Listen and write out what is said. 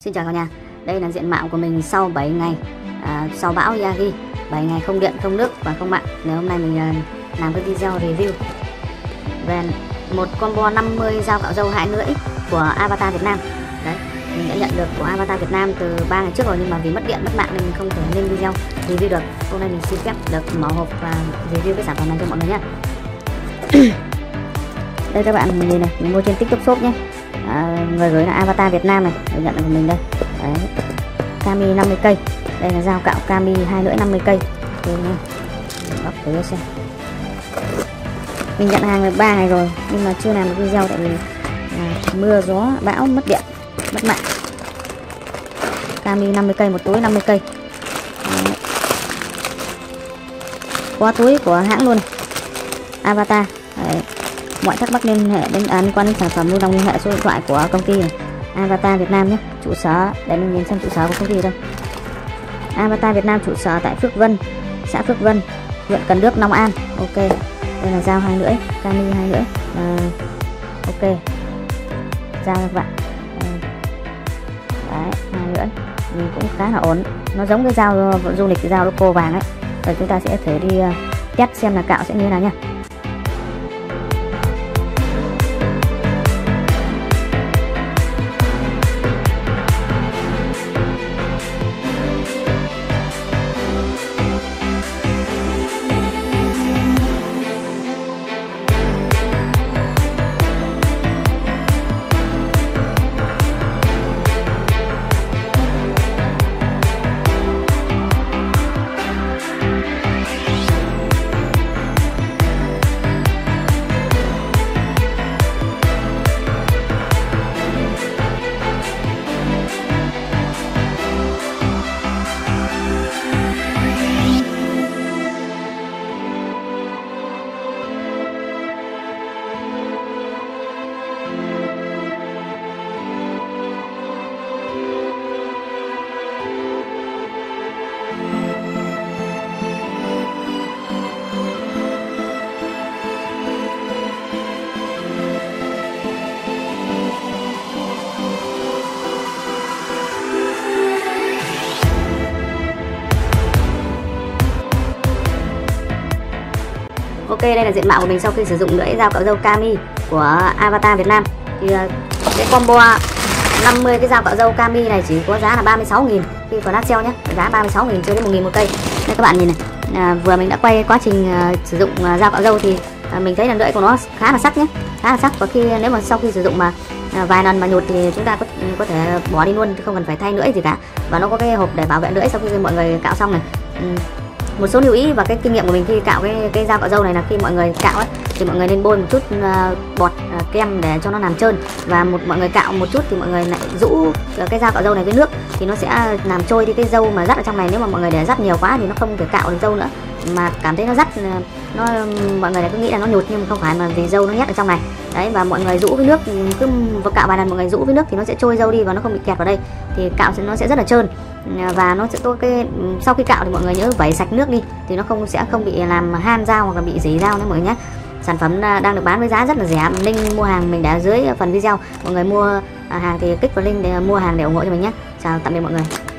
Xin chào cả nhà. Đây là diện mạo của mình sau 7 ngày sau bão Yagi, 7 ngày không điện, không nước và không mạng. Nếu hôm nay mình làm cái video review về một combo 50 dao cạo râu 2 lưỡi của Avatar Việt Nam. Đấy, mình đã nhận được của Avatar Việt Nam từ 3 ngày trước rồi, nhưng mà vì mất điện, mất mạng nên mình không thể lên video review được. Hôm nay mình xin phép được mở hộp và review cái sản phẩm này cho mọi người nhé. Đây các bạn, mình này, mình mua trên TikTok Shop nhé. Người gửi là Avatar Việt Nam này, được nhận của mình đây. Đấy, Kami 50 cây. Đây là dao cạo Kami 2 lưỡi 50 cây. Bóc thử xem. Mình nhận hàng được 3 ngày rồi nhưng mà chưa làm được video tại vì mưa gió bão mất điện mất mạng. Kami 50 cây, một túi 50 cây. Đấy. Có túi của hãng luôn, Avatar. Đấy. Mọi thắc mắc liên hệ liên quan đến sản phẩm luôn, liên hệ số điện thoại của công ty này, Avatar Việt Nam nhé. Trụ sở để mình nhìn xem trụ sở của công ty đâu. Avatar Việt Nam trụ sở tại Phước Vân, xã Phước Vân, huyện Cần Đước, Long An. Ok, đây là dao 2 lưỡi, Kami 2 lưỡi. Ok, dao các bạn. Đấy, 2 lưỡi nhìn cũng khá là ổn, nó giống cái dao du lịch, cái dao loco vàng ấy. Rồi chúng ta sẽ thử đi test xem là cạo sẽ như thế nào nha. Ok, đây là diện mạo của mình sau khi sử dụng lưỡi dao cạo râu Kami của Avatar Việt Nam. Thì cái combo 50 cái dao cạo râu Kami này chỉ có giá là 36.000 khi flash sale nhé, giá 36.000 chưa đến 1.000 một cây. Đây các bạn nhìn này, vừa mình đã quay quá trình sử dụng dao cạo râu thì mình thấy là lưỡi của nó khá là sắc nhé, khá là sắc. Và khi nếu mà sau khi sử dụng mà vài lần mà nhột thì chúng ta có thể bỏ đi luôn, không cần phải thay lưỡi gì cả. Và nó có cái hộp để bảo vệ lưỡi sau khi mọi người cạo xong này. Một số lưu ý và cái kinh nghiệm của mình khi cạo cái dao cạo râu này là khi mọi người cạo ấy thì mọi người nên bôi một chút bọt kem để cho nó làm trơn, và mọi người cạo một chút thì mọi người lại rũ cái dao cạo râu này với nước thì nó sẽ làm trôi đi cái râu mà dắt ở trong này. Nếu mà mọi người để dắt nhiều quá thì nó không thể cạo được râu nữa, mà cảm thấy nó dắt mọi người lại cứ nghĩ là nó nhột nhưng mà không phải, mà vì râu nó nhét ở trong này. Đấy, và mọi người rũ với nước, cứ cạo vài lần mọi người rũ với nước thì nó sẽ trôi râu đi và nó không bị kẹt vào đây, thì cạo nó sẽ rất là trơn. Và nó sẽ có cái sau khi cạo thì mọi người nhớ vẩy sạch nước đi thì nó sẽ không bị làm han dao hoặc là bị rỉ dao nữa mọi người nhé. Sản phẩm đang được bán với giá rất là rẻ. Link mua hàng mình để ở dưới phần video, mọi người mua hàng thì kích vào link để mua hàng để ủng hộ cho mình nhé. Chào tạm biệt mọi người.